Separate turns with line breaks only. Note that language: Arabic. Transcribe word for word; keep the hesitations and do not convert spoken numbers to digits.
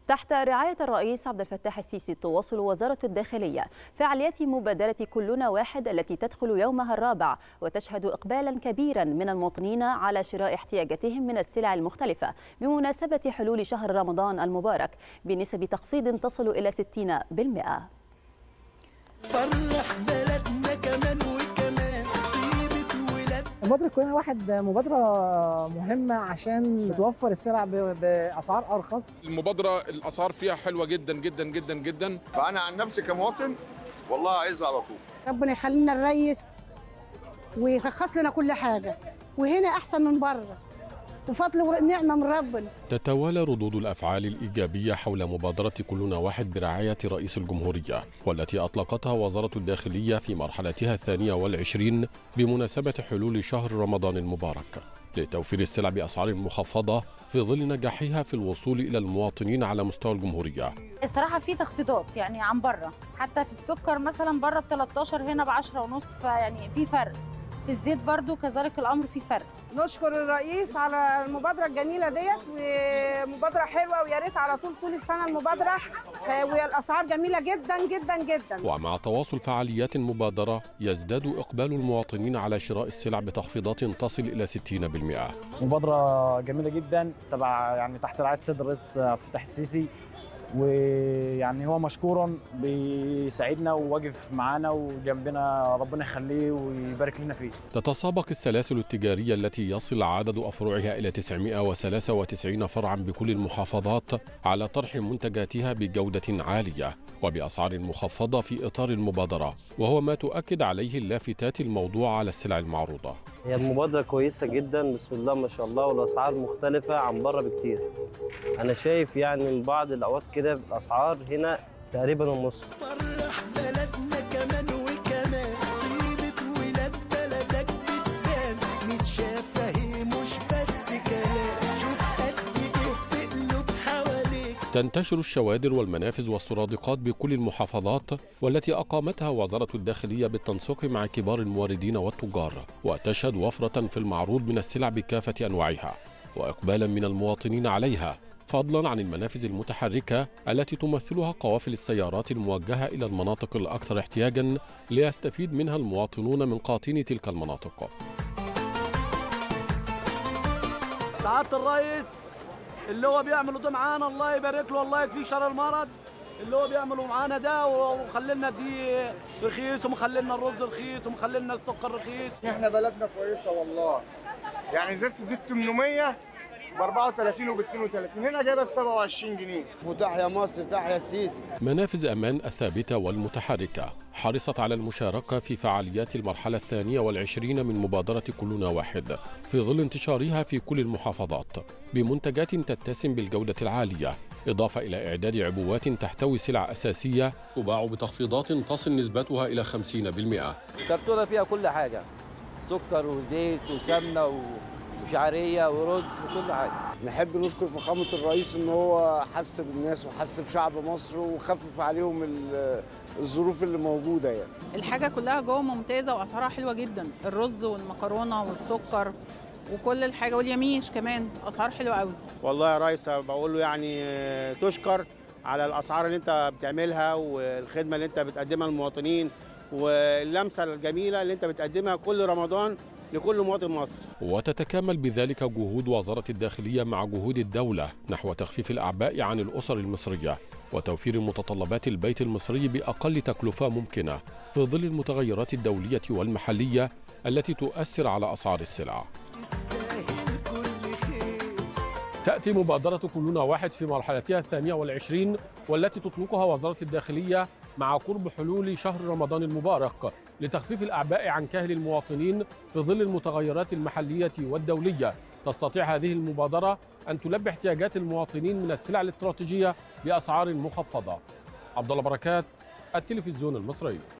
تحت رعاية الرئيس عبد الفتاح السيسي تواصل وزارة الداخلية فعاليات مبادرة كلنا واحد التي تدخل يومها الرابع، وتشهد إقبالا كبيرا من المواطنين على شراء احتياجاتهم من السلع المختلفة بمناسبة حلول شهر رمضان المبارك بنسب تخفيض تصل إلى ستين بالمئة.
فرح بلدنا كمان وكمان طيبة ولاد.
مبادرة كلنا واحد مبادرة مهمة عشان توفر السلع بأسعار أرخص.
المبادرة الأسعار فيها حلوة جدا جدا جدا جدا.
فأنا عن نفسي كمواطن والله عايز على طول.
ربنا يخلينا الريس ويرخص لنا كل حاجة، وهنا أحسن من بره وفضل ونعمة من ربنا.
تتوالى ردود الأفعال الإيجابية حول مبادرة كلنا واحد برعاية رئيس الجمهورية، والتي أطلقتها وزارة الداخلية في مرحلتها الثانية والعشرين بمناسبة حلول شهر رمضان المبارك لتوفير السلع بأسعار مخفضة في ظل نجاحها في الوصول إلى المواطنين على مستوى الجمهورية.
الصراحة في تخفيضات يعني عن بره، حتى في السكر مثلا بره ب ثلاثة عشر هنا ب عشرة ونص، فيعني في فرق. في الزيت برضو كذلك الأمر في فرق.
نشكر الرئيس على المبادرة الجميلة ديت، ومبادرة حلوة ويا ريت على طول طول السنة المبادرة، والأسعار جميلة جدا جدا جدا.
ومع تواصل فعاليات المبادرة يزداد إقبال المواطنين على شراء السلع بتخفيضات تصل إلى ستين بالمئة.
مبادرة جميلة جدا تبع يعني تحت رعاية السيد الرئيس عبد الفتاح السيسي، ويعني هو مشكورا بيساعدنا وواقف معانا وجنبنا، ربنا يخليه ويبارك لنا فيه.
تتسابق السلاسل التجارية التي يصل عدد أفرعها إلى تسعمئة وثلاثة وتسعين فرعا بكل المحافظات على طرح منتجاتها بجودة عالية وبأسعار مخفضة في إطار المبادرة، وهو ما تؤكد عليه اللافتات الموضوع على السلع المعروضة.
هي المبادرة كويسة جدا بسم الله ما شاء الله، والأسعار مختلفة عن بره بكتير. أنا شايف يعني من بعض الأوقات كده الأسعار هنا تقريبا النص.
فرح بلدنا كمان وكمان طيبة ولاد بلدك بتبان متشافة هي مش بس كلام، شوف قد إيه في قلوب حواليك.
تنتشر الشوادر والمنافذ والسرادقات بكل المحافظات، والتي أقامتها وزارة الداخلية بالتنسيق مع كبار الموردين والتجار، وتشهد وفرة في المعروض من السلع بكافة أنواعها وإقبالا من المواطنين عليها، فضلا عن المنافذ المتحركة التي تمثلها قوافل السيارات الموجهة إلى المناطق الأكثر احتياجا ليستفيد منها المواطنون من قاطني تلك المناطق.
سعادة الرئيس اللي هو بيعملوا ده معانا الله يبارك له، الله يكفيه شر المرض اللي هو بيعملوا معانا ده، وخلينا دي رخيص ومخلينا الرز رخيص ومخلينا السكر رخيص.
احنا بلدنا كويسة والله، يعني ازازة زيت ثمانمئة ب أربعة وثلاثين وب اثنين وثلاثين، هنا جايبه ب سبعة وعشرين جنيه.
وتحيا مصر تحيا السيسي.
منافذ أمان الثابتة والمتحركة حرصت على المشاركة في فعاليات المرحلة الثانية والعشرين من مبادرة كلنا واحد في ظل انتشارها في كل المحافظات بمنتجات تتسم بالجودة العالية، إضافة إلى إعداد عبوات تحتوي سلع أساسية تباع بتخفيضات تصل نسبتها إلى خمسين بالمئة.
كرتونة فيها كل حاجة، سكر وزيت وسمنة وشعرية ورز وكل حاجة.
نحب نشكر فخامة الرئيس إن هو حس بالناس وحس بشعب مصر وخفف عليهم الظروف اللي موجودة. يعني
الحاجة كلها جوه ممتازة وأسعارها حلوة جدا، الرز والمكرونة والسكر وكل الحاجة واليميش كمان أسعار حلوة قوي.
والله يا ريس بقول له يعني تشكر على الأسعار اللي أنت بتعملها والخدمة اللي أنت بتقدمها للمواطنين واللمسة الجميلة اللي أنت بتقدمها كل رمضان لكل مواطن مصري.
وتتكامل بذلك جهود وزارة الداخلية مع جهود الدولة نحو تخفيف الأعباء عن الأسر المصرية وتوفير متطلبات البيت المصري بأقل تكلفة ممكنة في ظل المتغيرات الدولية والمحلية التي تؤثر على أسعار السلع. تأتي مبادرة كلنا واحد في مرحلتها الثانية والعشرين، والتي تطلقها وزارة الداخلية مع قرب حلول شهر رمضان المبارك لتخفيف الأعباء عن كاهل المواطنين في ظل المتغيرات المحلية والدولية. تستطيع هذه المبادرة أن تلبي احتياجات المواطنين من السلع الاستراتيجية بأسعار مخفضة. عبد الله بركات، التلفزيون المصري.